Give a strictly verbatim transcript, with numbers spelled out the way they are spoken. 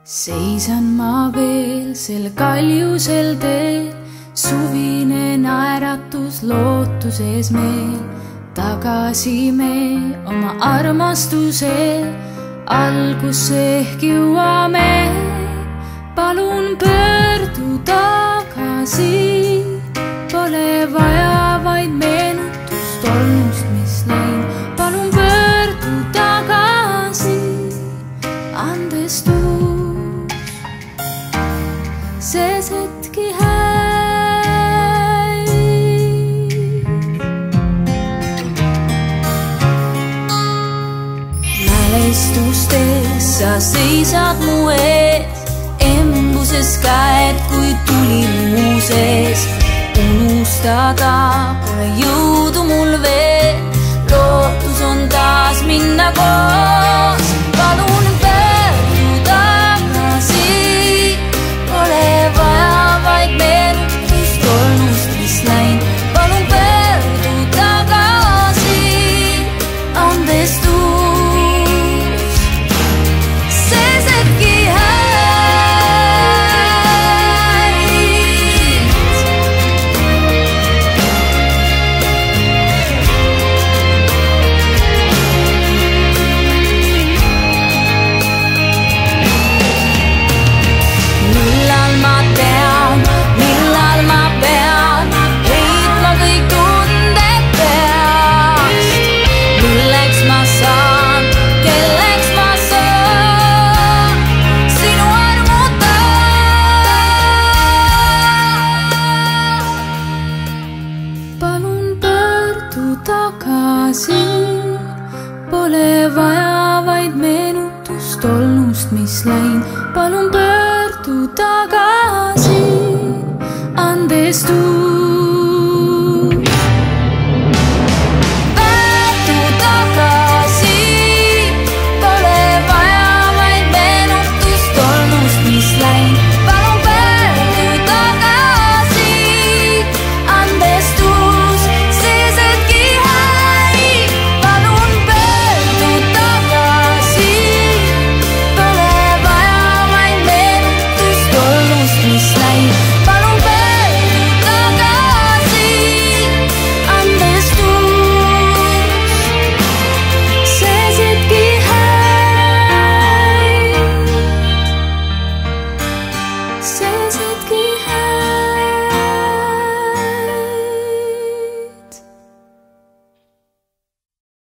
Seisan ma veel sel kaljusel teel, suvine naeratus lootuses meel. Tagasi me oma armastuse algusse ehk jõuame. Palun pöördu tagasi, pole vaja vaid meenutust olnust, mis läinud. Palun pöördu tagasi, andestus sees hetki häid. Mälestustes sa seisad mu ees, embuses käed kui tuli muuses. Unustada pole jõudu mul veel, lootus on taas minna koos. Palun pöördu tagasi, pole vaja vaid meenutust olnust, mis läinud. Palun pöördu tagasi, andestus sees hetki tagasi, pole vaja vaid meenutust olnust, mis läinud. Palun pöördu tagasi, andestus